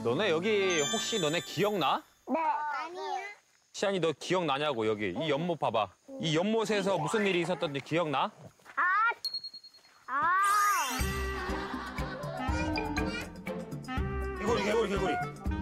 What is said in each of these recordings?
너네 여기 혹시 너네 기억나? 네. 아니야. 시안이 너 기억나냐고 여기 이 연못 봐봐. 이 연못에서 무슨 일이 있었던지 기억나? 개구리.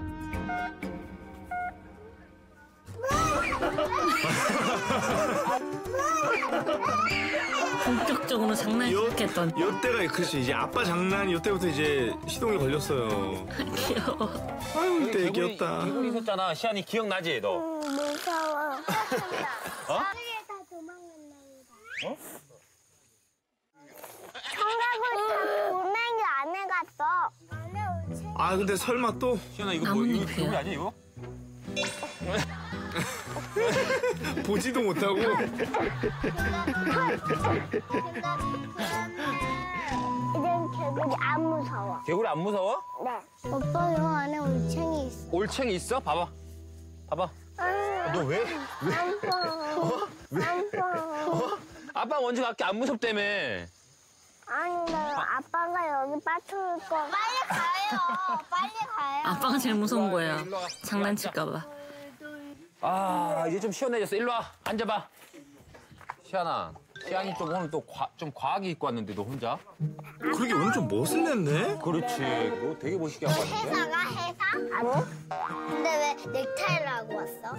본격적으로 장난이 시작했던. 요때가 그렇지. 이제 아빠 장난 요때부터 이제 시동이 걸렸어요. 귀여워. 아유, 이때 귀엽다. 개구리 있었잖아. 시안이 기억나지 너? 무서워. 어? 저기에 다 도망갔나 보다. 청각을 다 고맹이 안에 갔어. 안에 올챙이. 아, 근데 설마 또? 시안아 이거 뭐 이거 나뭇잎이야. 개구리 아니야 이거? 보지도 못하고. 이젠 개구리 안 무서워. 개구리 안 무서워? 네. 오빠 요 안에 올챙이 있어. 올챙이 있어? 봐봐. 봐봐. 너 왜? 안 봐. 안 봐. 아빠 먼저 갈게 안 무섭다며. 아니, 나 아빠가 여기 빠뜨릴 거. 빨리 가요. 빨리 가요. 아빠가 제일 무서운 거야. 일로 와. 장난칠까봐. 아 이제 좀 시원해졌어. 일로 와 앉아봐. 시안아. 시안이 좀 오늘 또 좀 과하게 입고 왔는데 너 혼자? 그러게 오늘 좀 멋을 냈네? 그렇지. 너 되게 멋있게 하고 왔는데. 회사가 회사? 아니. 근데 왜 넥타이를 하고 왔어?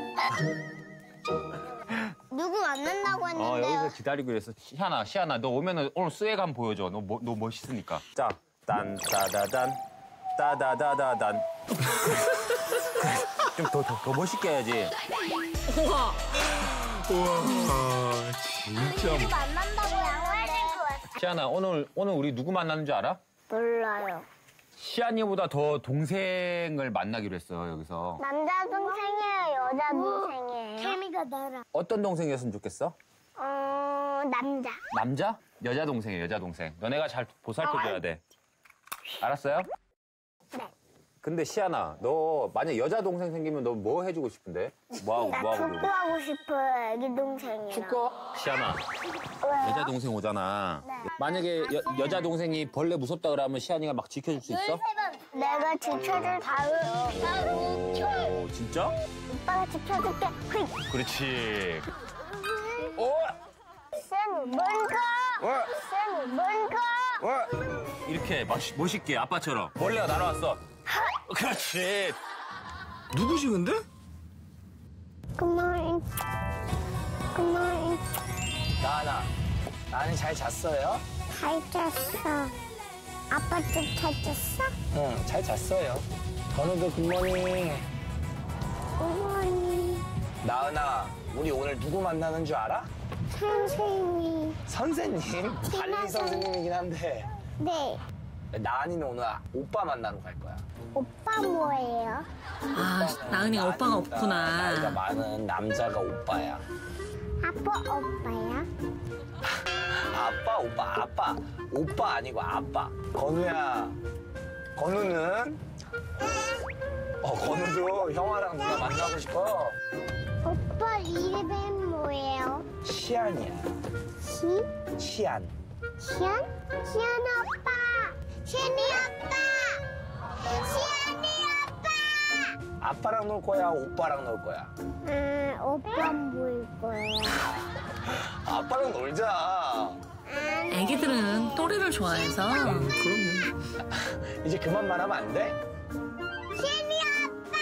누구 만난다고 했는데. 여기서 기다리고 있어. 시안아, 너 오면은 오늘 스웩 한번 보여줘. 너 멋있으니까. 자, 딴따다단, 따다다다단. 좀 더 멋있게 해야지. 우와. 우와, 진짜. 누구 만난다고 양말 신고 왔어. 시안아, 오늘 우리 누구 만나는 줄 알아? 몰라요. 시안이보다 더 동생을 만나기로 했어, 여기서. 남자 동생이에요, 여자 동생이에요. 케미가 나랑. 어떤 동생이었으면 좋겠어? 남자. 남자? 여자 동생이야, 여자 동생. 너네가 잘 보살펴줘야 돼. 알았어요? 네. 근데 시안아, 너 만약 여자 동생 생기면 너 뭐 해주고 싶은데? 뭐 나 하고 그러고? 축구하고 싶어요, 애기 동생이랑. 축구? 시안아, 왜요? 여자 동생 오잖아. 네. 만약에 여자 동생이 벌레 무섭다 그러면 시안이가 막 지켜줄 수 있어? 내가 지켜줄 다음. 오, 진짜? 오빠가 지켜줄게. 휘. 그렇지. 오! 쌤, 뭔가? 쌤, 뭔가? 이렇게 멋있게 아빠처럼. 벌레가 날아왔어. 그렇지. 누구시 근데? 굿모닝. 굿모닝. 나는 잘 잤어요? 잘 잤어. 아빠 좀 잘 잤어? 응, 잘 잤어요. 건우도 굿모닝. 굿모닝. 나은아, 우리 오늘 누구 만나는 줄 알아? 선생님. 선생님? 달리 선생님이긴 한데. 네. 나은이는 오늘 오빠 만나러 갈 거야. 오빠 뭐예요? 아, 나은이가 오빠가 나이가 없구나. 많은 남자가 오빠야. 아빠 오빠야? 아빠. 오빠 아니고 아빠. 건우야, 건우는? 건우도 형아랑 누나 만나고 싶어. 오빠 이름이 뭐예요? 시안이야. 시안. 시안? 시안 오빠! 시안이 오빠! 시안이 오빠! 아빠랑 놀 거야, 오빠랑 놀 거야? 오빠 뭘 거예요? 아빠랑 놀자. 애기들은 또래를 좋아해서. 그럼요. 이제 그만 말하면 안 돼? 시안이 오빠!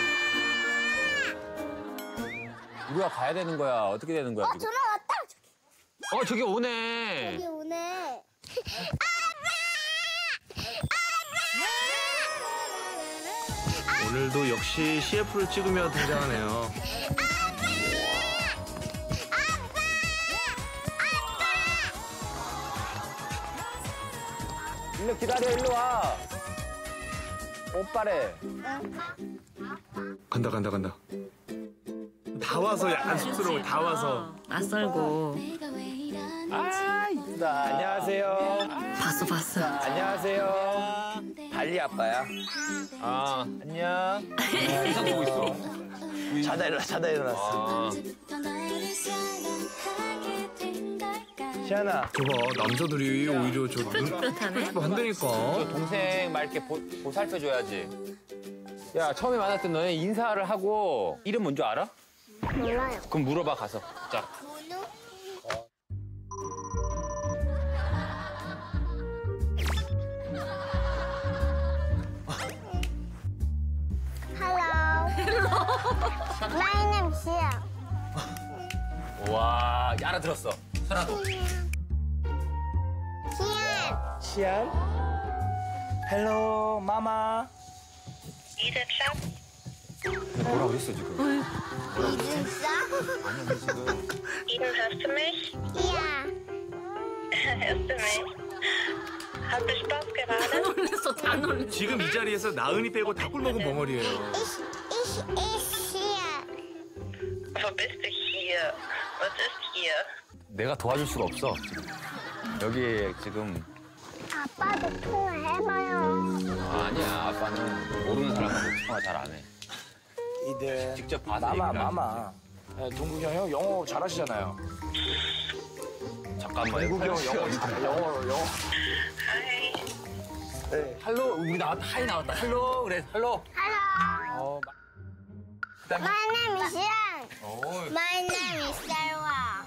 우리가 가야 되는 거야. 어떻게 되는 거야, 지금? 전화 왔다! 저기 오네. 여기 오네. 오늘도 역시 CF를 찍으며 등장하네요. 일로 기다려, 일로 와. 오빠래. 간다. 다 와서 약간 쑥스러워. 다 와서. 낯설고. 아, 이쁘다. 안녕하세요. 봤어. 안녕하세요. 달리 아빠야. 아, 안녕. 이상 보고 있어. 자다 일어났어. 아, 시안아. 저봐 남자들이 오히려 저 푸릇푸릇하네. 한다니까. 저 동생 말 이렇게 보살펴줘야지. 야, 처음에 만났을 때 너네 인사를 하고 이름 뭔지 알아? 몰라요. 그럼 물어봐, 가서. 자. 문우? Hello. My name is Xian. 와, 알아들었어. 선아도. Xian. 시안. 헬로 마마. Ethan Shop. 뭐라 그랬어, 지금? 이준서? 아니, 지금. Ethan, hörst du mich? Ja. Hörst du mich? Hast du Spaß 다 gerade? 놀랬어, 다 놀랬어. 지금 이 자리에서 나은이 빼고 다 꿀먹은 벙어리예요. Ich Xian. Wo bist du hier? Was ist hier? 내가 도와줄 수가 없어, 지금. 여기 지금. 아빠도 통화해봐요. 아니야, 아빠는 모르는 사람하고 통화 잘 안 해. 이들. 직접 봐서 마마 얘기를 하지. 마마. 동국이 형 영어 잘하시잖아요. 잠깐만. 동국이 형 영어 잘해. 영어. Hi. 네. 할로, 우리 나왔다. 하이 나왔다. 할로, 그래, 할로. Hello. 그다음에. My name is Xian. 오, My name is Sarah.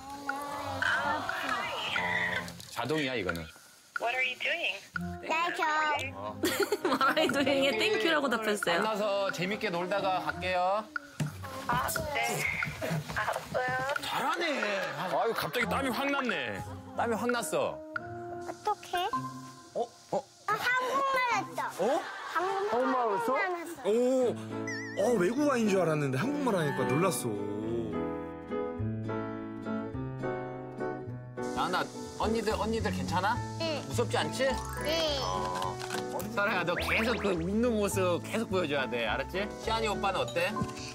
자동이야, 이거는. What are you doing? Thank you. 말하이 도행에 땡큐라고 답했어요. 만나서 재밌게 놀다가 갈게요. 네. 알았어요. 잘하네. 아유, 갑자기 땀이 확 났네. 땀이 확 났어. 어떡해? 어? 한국말 했어. 어? 한국말 했어? 오, 외국 와인 줄 알았는데 한국말 하니까 놀랐어. 나나, 언니들 괜찮아? 응. 무섭지 않지? 네. 사라야, 너 계속 그 웃는 모습 계속 보여줘야 돼. 알았지? 시안이 오빠는 어때?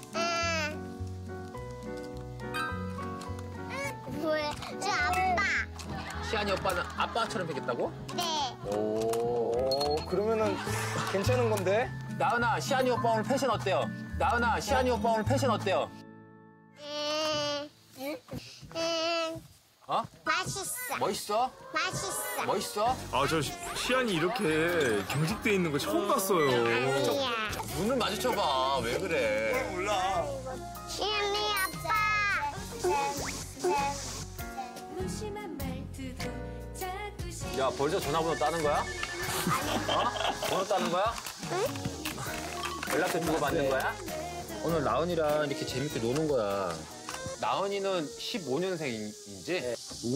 뭐야? 저 아빠. 시안이 오빠는 아빠처럼 생겼다고? 네. 오. 그러면은 괜찮은 건데? 나은아, 시안이 오빠 오늘 패션 어때요? 나은아, 시안이 오빠 오늘 패션 어때요? 어? 맛있어. 멋있어? 맛있어. 멋있어? 아, 저 시안이 이렇게 경직돼 있는 거 처음 봤어요. 아니야. 눈을 마주쳐봐. 왜 그래? 몰라. 시미 아빠. 야, 벌써 전화번호 따는 거야? 어? 번호 따는 거야? 연락처 주고받는 거야? 오늘 나은이랑 이렇게 재밌게 노는 거야. 나은이는 15년생이지?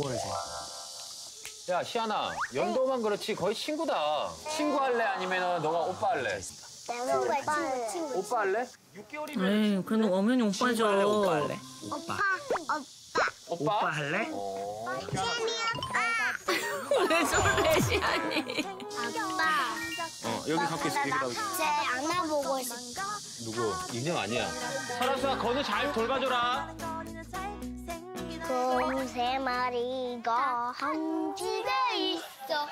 5월생. 야, 시안아, 연도만 그렇지 거의 친구다. 친구 할래? 아니면 너가 오빠 할래? 친구. 오빠 할래? 에이, 그래도 엄연히 오빠죠. 오빠 할래? 오빠. 오빠? 오빠 할래? 시미 아빠. 왜 저래, 시안이. 아빠. 여기 갖고 있어, 여기 갖고 있어. 제 안아보고 싶어. 누구? 인형 아니야. 설아수아, 건우 잘 돌봐줘라. 곰 3마리가 한 집에 있어.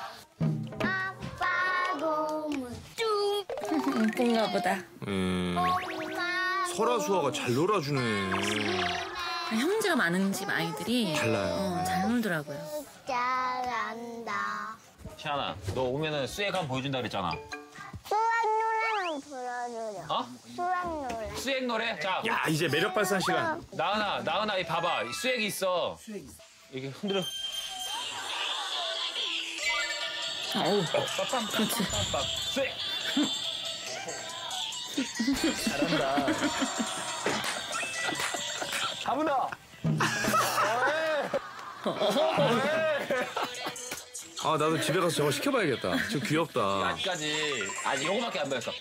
아빠 곰은 쭉. 예쁜가 보다. 엄마 설아수아가 잘 놀아주네. 형제가 많은 집 아이들이 달라요. 잘 놀더라고요. 잘한다. 시안아, 너 오면은 수액 한번 보여준다 그랬잖아. 수학 노래만 불러주려. 어? 수학 노래. 수액 노래? 자, 야, 이제 매력 발산 시간. 나은아, 이 봐봐. 수액이 있어. 이렇게 흔들어. 어우, 빡빡. 수액. 잘한다. 가문아. 아, 나도 집에 가서 저거 시켜봐야겠다. 저 귀엽다. 아직까지 아직 요거밖에 안 배웠어.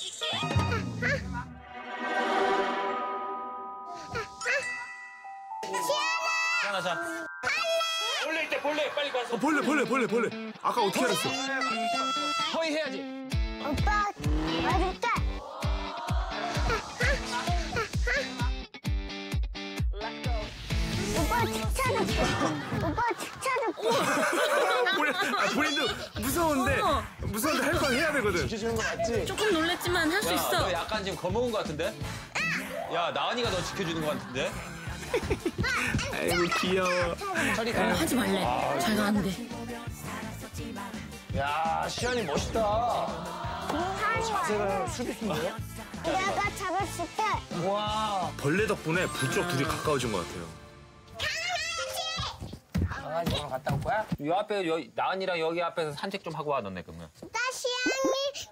시안아, 자. 볼래 있대, 볼래. 빨리 가서. 벌레. 아까 어떻게 알았어? 허이 해야지. 오빠 와줄게. 오빠 칭찬할게. 오빠 칭찬할게. 본인도 무서운데 할 건 해야 되거든. 지켜주는 거 맞지? 조금 놀랬지만 할 수 야, 있어. 너 약간 지금 겁먹은 것 같은데? 야, 나은이가 너 지켜주는 것 같은데? 아이고 귀여워. 저리 가. 하지 말래. 잘 가는데. 야, 시안이 멋있다. 자세가 수비수인데요? 내가 잡아줄게. 와, 벌레 덕분에 부쩍 둘이 가까워진 것 같아요. 강아지 보러 갔다 올 거야? 요 앞에 나은이랑 여기 앞에서 산책 좀 하고 와 너네 그러면. 나 시안이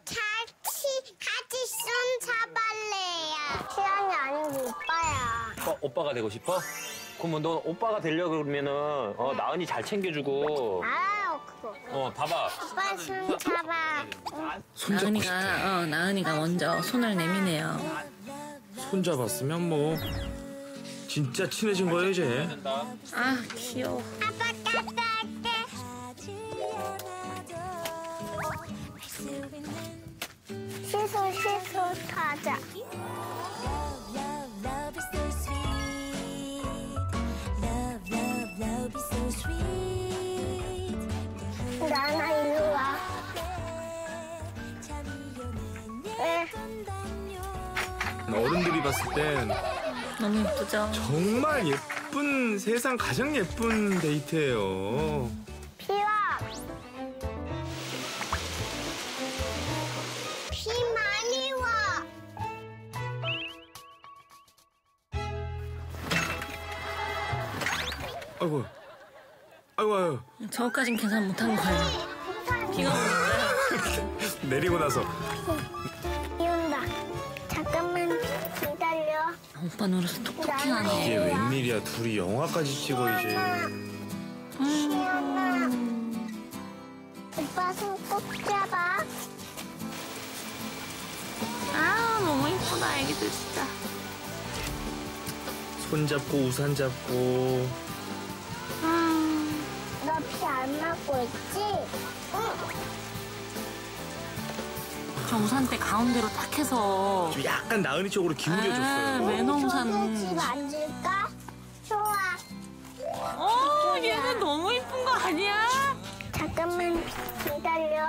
같이 손 잡을래요. 시안이 아니고 오빠야. 오빠가 되고 싶어? 그러면 너 오빠가 되려고 그러면은 나은이 잘 챙겨주고 알아요 그거. 봐봐. 오빠 손 잡아. 손잡고 싶대. 나은이가 먼저 손을 내미네요. 손잡았으면 뭐 진짜 친해진 거예요 이제. 아, 귀여워. 아빠 갔다 할게. 시소 타자. 나나 일로 와. 왜? 어른들이 봤을 땐 너무 예쁘죠? 정말 예쁜 세상 가장 예쁜 데이트예요. 비와. 비 많이 와. 아이고. 아이고. 저까진 계산 못한 거예요. 비가 오니까요. 내리고 나서 비 온다. 잠깐만 기다려. 오빠 노릇을 톡톡히 이게 하네. 웬일이야. 둘이 영화까지 찍어 이제. 시연아. 오빠 손 꼭 잡아. 아, 너무 예쁘다, 애기들 진짜. 손 잡고 우산 잡고. 너 비 안 맞고 있지? 응. 저 우산대 가운데로 딱 해서. 좀 약간 나은이 쪽으로 기울여줬어요. 매너 저기 우산. 집 앉을까? 좋아. 얘는 너무 예쁜 거 아니야? 잠깐만 기다려.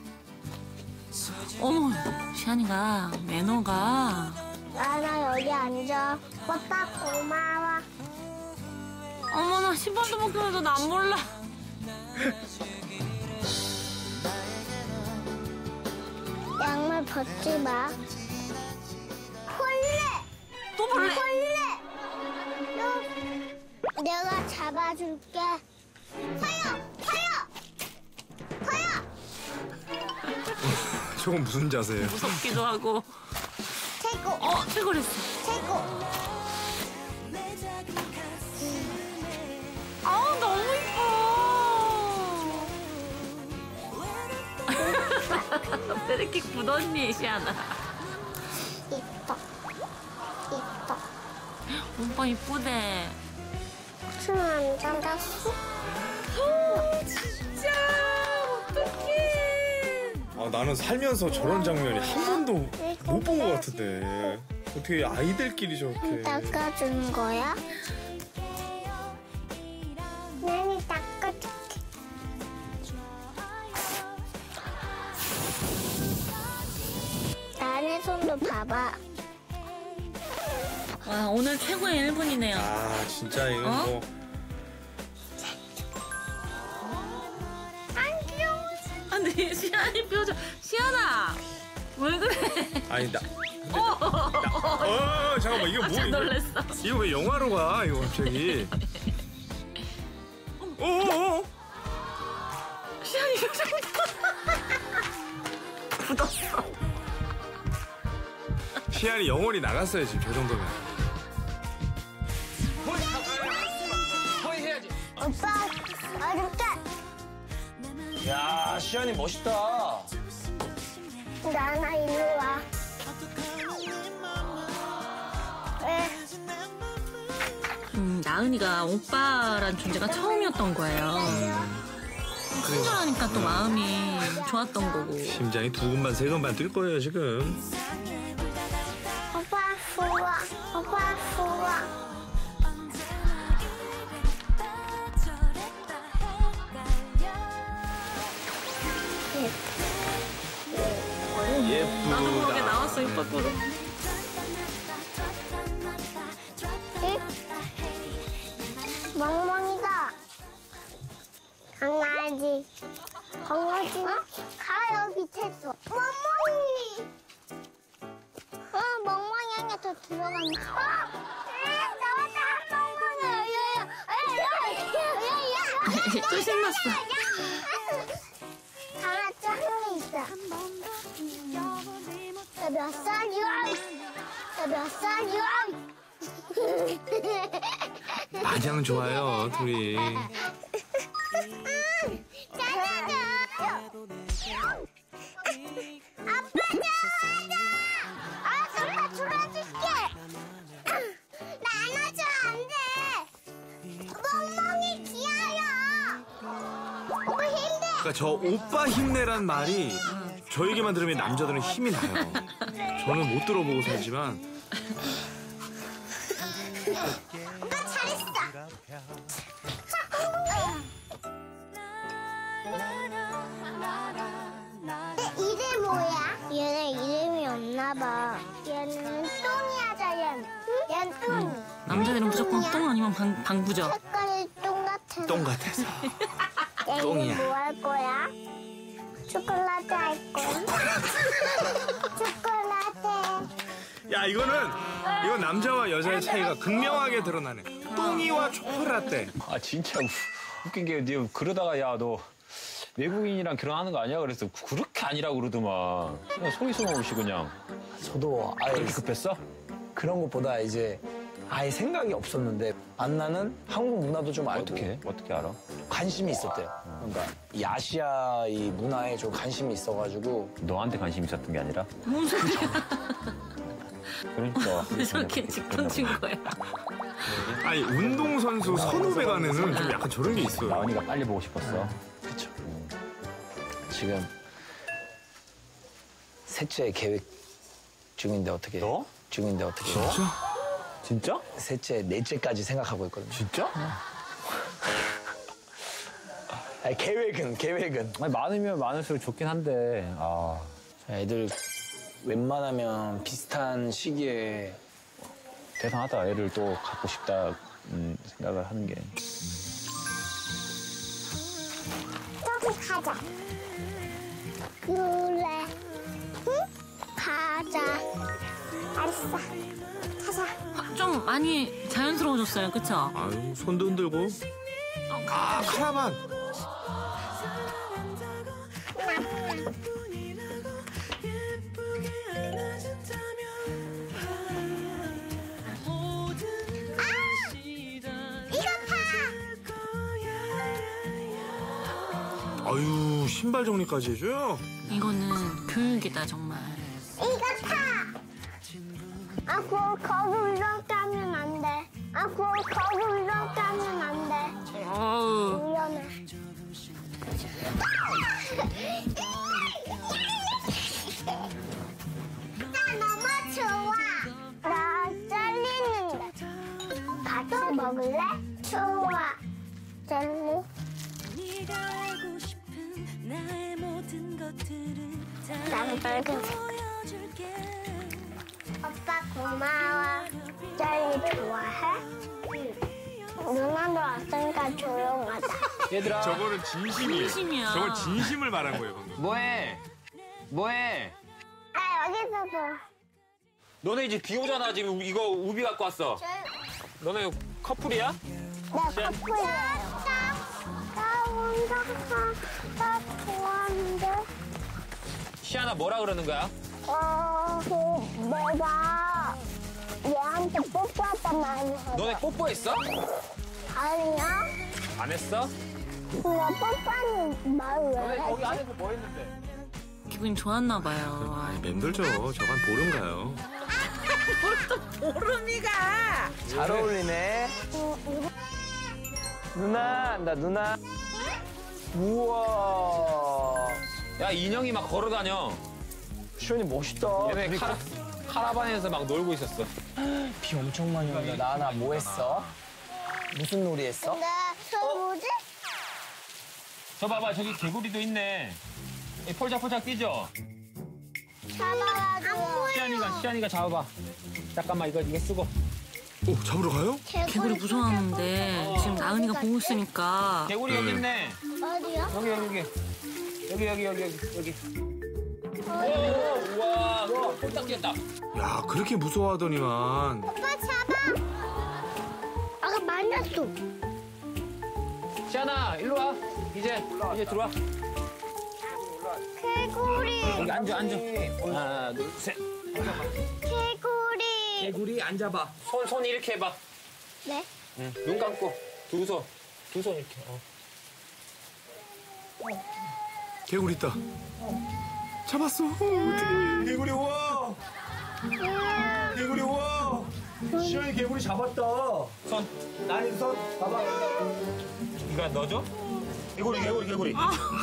어머, 시안이가 매너가. 나나 여기 앉아. 오빠 고마워. 어머나, 10번도 못 끊어도 난 몰라. 양말 벗지 마. 벌레! 또 볼래? 벌레! 너, 내가 잡아줄게. 서요! 저건 무슨 자세예요? 무섭기도 하고. 최고! 최고랬어. 최고! 너무 예뻐. 왜 이렇게 굳었니, 시안아? 이뻐. 오빠 이쁘대. 손 안 잡았어? 진짜 어떡해. 나는 살면서 저런 장면이 한 번도 못 본 것 같은데. 어떻게 아이들끼리 저렇게. 닦아주는 거야? nanny 닦아줄게. 나의 손도 봐봐. 와, 오늘 최고의 1분이네요. 아 진짜 이거 뭐. 안 귀여워. 근데 시안이 표정. 시안아, 왜 그래? 아니 잠깐만 이거 뭐 깜짝 이거? 놀랐어. 이거 왜 영화로 가 이거 갑자기? 어? 시안이 표정. 굳었어. 시안이 영혼이 나갔어요 지금 저 정도면. 허이 해야지. 오빠, 어렵다. 야, 시안이 멋있다. 나나 일로 와. 왜? 나은이가 오빠란 존재가 처음이었던 거예요. 친절하니까 또 마음이 좋았던 거고. 심장이 두근반 세근반 뛸 거예요 지금. 오빠 좋아. 오빠 좋아. 나도 모르게 예쁘다. 나왔어, 입 밖으로. 강아지. 강아지? 가 여기 있어. 멍멍이. 멍멍이 안에 더 들어가네. 나왔다. 멍멍이. 야야야야야야야야. 또 신났어. 강아지 한 명 있어. 나 몇 살이야? 나 몇 살이야? 마냥 좋아요, 둘이. 짜자자. 아빠 잡아줘. 아빠 줄여줄게. 나 안아줘 안 돼. 멍멍이 귀여워. 오빠 힘내. 그러니까 저 오빠 힘내란 말이 저에게만 들으면 남자들은 힘이 나요. 저는 못 들어보고 살지만. 오빠 잘했어. 이름 뭐야? 얘네 이름이 없나 봐. 얘는 똥이야, 얘는 똥. 남자들은 무조건 똥 아니면 방구죠. 색깔이 똥 같아. 똥 같아서. 똥이야. 뭐 할 거야? 초콜릿 할 거야? 초콜릿. 야, 이건 남자와 여자의 차이가 극명하게 드러나네. 똥이와 초코라떼. 아 진짜 웃긴 게 네 그러다가 야 너 외국인이랑 결혼하는 거 아니야? 그래서 그렇게 아니라고 그러더만. 그냥 속이 숨어 없이 그냥. 저도 아예 그렇게 급했어? 그런 것보다 이제 아예 생각이 없었는데 만나는 한국 문화도 좀 알고 어떻게 알아? 관심이 있었대요. 그러니까 이 아시아 이 문화에 좀 관심이 있어가지고 너한테 관심 있었던 게 아니라? 뭔 소리야. 그러니까. 왜 저렇게 직던진 거야. 아니, 운동선수 선후배 간에는 좀 약간 저런 게 있어요. 나은이가 빨리 보고 싶었어. 그쵸. 지금 셋째 계획 중인데 어떻게? 너? 중인데 어떻게? 진짜? 셋째, 넷째까지 생각하고 있거든요. 진짜? 아니, 계획은. 아니, 많으면 많을수록 좋긴 한데. 아. 애들 웬만하면 비슷한 시기에 대단하다. 애를 또 갖고 싶다 생각을 하는 게. 저기 가자. 그래. 응? 가자. 알았어. 가자. 좀 많이 자연스러워졌어요. 그쵸? 아유, 손도 흔들고. 아, 카라반. 아유, 신발 정리까지 해줘요? 이거는 교육이다 정말. 이거 타. 아, 거기 이렇게 하면 안 돼. 아, 거기 이렇게 하면 안 돼. 어우. 위험해. 나 너무 좋아. 나 잘리는데. 같이 먹을래? 좋아. 젤리. 네가 알고 싶은 나의 모든 것들을 나는 빨간색. 보여줄게. 오빠 고마워. 젤리 좋아해? 누나도 왔으니까 조용하다. 얘들아. 저거는 진심이에요. 진심이야. 저건 진심을 말한 거예요, 방금. 뭐해? 뭐해? 나 여기서도. 너네 이제 비 오잖아. 지금 이거 우비 갖고 왔어. 너네 커플이야? 내 커플이에요. 나 혼자 나 좋아하는데. 시아나 뭐라 그러는 거야? 내가 얘한테 뽀뽀했단 말이야. 너네 뽀뽀했어? 아니야? 안 했어? 나 뽀뽀하는 말 왜 너네 거기 했지? 안에서 뭐 했는데? 기분이 좋았나 봐요. 맴돌죠. 저건 보름가요. 잘 어울리네. 누나, 나 누나. 우와. 야 인형이 막 걸어다녀. 시원이 멋있다. 얘네 카라반에서 막 놀고 있었어. 비 엄청 많이 온다. 나 뭐 했어? 무슨 놀이 했어? 근데 저 뭐지? 저 봐봐 저기 개구리도 있네. 폴짝폴짝 뛰죠? 잡아가지고. 시안이가 잡아봐. 잠깐만 이거 쓰고. 오, 잡으러 가요? 개구리 무서워하는데 지금 나은이가 보고 있으니까 개구리 여기 있네. 어디요? 여기. 오, 우와, 꼴딱 뛰었다. 야, 그렇게 무서워하더니만. 아빠 잡아. 아까 만났어. 시안아, 일로 와. 이제 들어와. 개구리. 여기 앉아. 하나, 둘, 셋. 개구리. 개구리 앉아봐. 손 이렇게 해봐. 네? 응. 눈 감고 두 손 이렇게. 개구리 있다. 잡았어. 어떡해. 개구리 우와. 개구리 우와. 시원이 개구리 잡았다. 손. 나린 손 봐봐. 이거 넣어줘? 개구리. 개구리.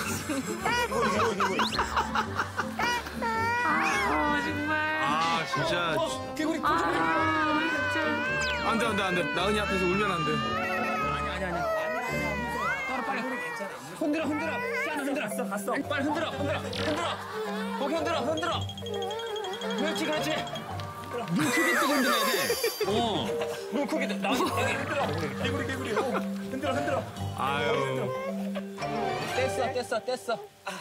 아 정말. 아, 진짜. 개구리 아 진짜. 안 돼. 나은이 앞에서 울면 안 돼. 아니. 빨리. 흔들어. 시안아 흔들어. 갔어. 빨리 흔들어. 거기 흔들어. 그렇지. 눈 크게 뜨고 흔들어야 돼. 눈 크게 뜨. 나 여기 흔들어. 개구리. 흔들어. 아유. 뗐어.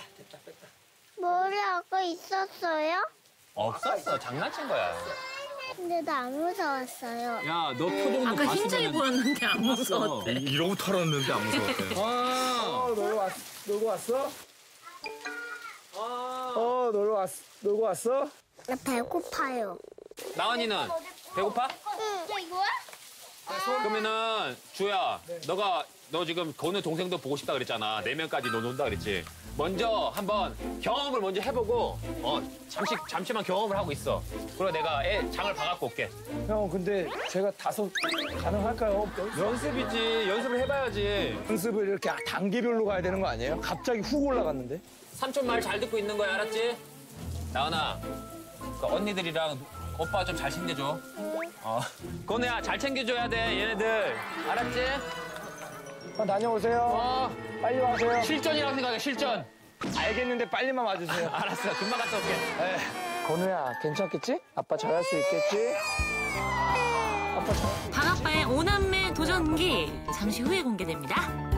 머리 아까 있었어요? 없었어. 장난친 거야. 근데 나 안 무서웠어요. 야, 너 표정도 아까 힘차게 보였는데 안 무서웠대. 이러고 털었는데 안 무서웠대. 놀고 왔어? 놀고 왔어? 나 배고파요. 나은이는 배고파? 응. 이거야? 그러면은 주야, 너 지금 건우 동생도 보고 싶다 그랬잖아. 4명까지 너 논다 그랬지. 먼저 한번 경험을 먼저 해보고 잠시만 경험을 하고 있어. 그리고 내가 장을 봐갖고 올게. 형 근데 제가 5 가능할까요? 연습이지. 연습을 해봐야지. 연습을 이렇게 단계별로 가야 되는 거 아니에요? 갑자기 훅 올라갔는데? 삼촌 말 잘 듣고 있는 거야, 알았지? 나은아, 그 언니들이랑 오빠 좀 잘 챙겨줘. 건우야, 잘 챙겨줘야 돼, 얘네들. 알았지? 다녀오세요. 빨리 와세요. 실전이라고 생각해, 실전. 알겠는데 빨리만 와주세요. 알았어, 금방 갔다 올게. 건우야 괜찮겠지? 아빠 잘할 수 있겠지? 아빠 잘... 박아빠의 5남매 도전기 잠시 후에 공개됩니다.